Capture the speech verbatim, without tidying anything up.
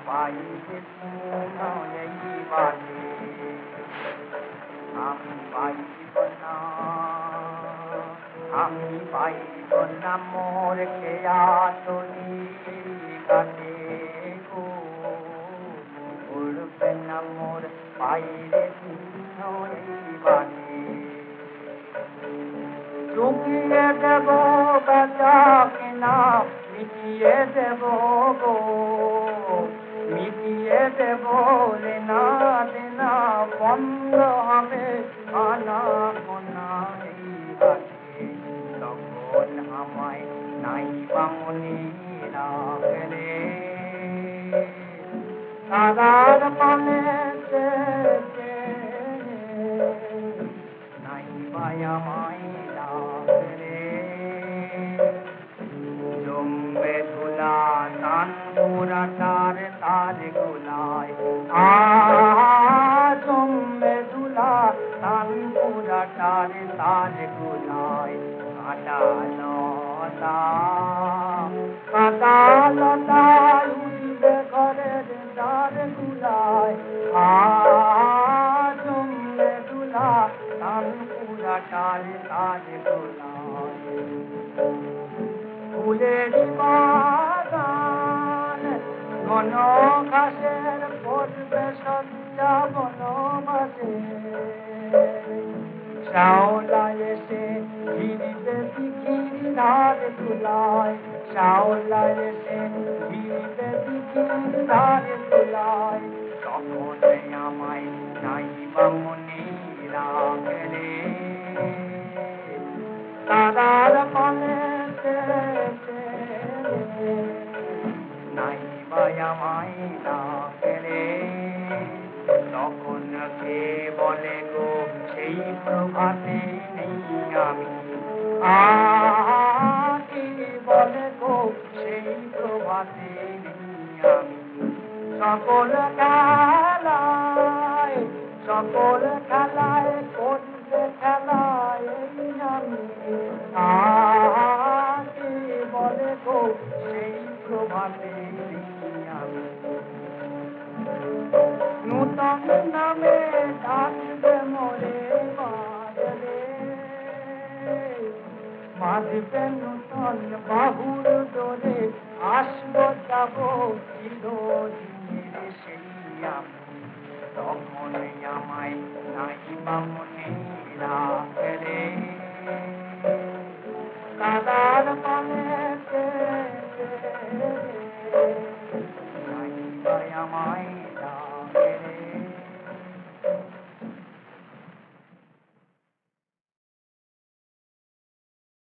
পাইতে পুনরেই বাটে আমি পাইব না আমি পাইব না মোর খেয়া তলি কাটে গো উড়বে না মোর পাইরে পুনরেই বাটে চুকিয়ে দেব বেচা কিনা মিটিয়ে দেব গো মিটিয়ে দেব লেনা দেনা বন্ধ হবে আনা গোনা এই হাতে তখন আমায় নাই বামনি রাখলে তারার মানে নাই বাই আমায় রাখলে জমবে তুলা তান পুরাটার তার গুলায় আ জমবে তুলা তান পুরাটার তার গুলায় কাটা লতা কাটা লতা উঠবে ঘরের তার গুলায় আ জমবে তুলা তান পুরাটার তার গুলায় ফুলের বাগান ঘন ঘাসের পড়বে সজ্জা বনবাসে শ্যাওলা এসে ঘিরিতে দিঘির ধার তুলায় শ্যাওলা এসে ঘিরিতে দিঘির ধার তুলায় তখন আমায় নাই বামনি রাখলে তারার মনে নাই বাই আমায় রাখলে তখন কে বলে গো সেই প্রভাতে নেই আমি আকি বলে গো সেই প্রভাতে নেই আমি সকল খেলায় সকল খেলায় করতে খেলায় আমি আকি বলে গো সেই প্রভাতে আমি নূতন নামে ডাকবে মোরে বাদলে বাঁধবে নূতন বাহুর ডোরে আসব যাব চিরদিনের সেই আমি তখন আমায় নাই বামনে রাখলে কাদার মানে নাই বাই আমায়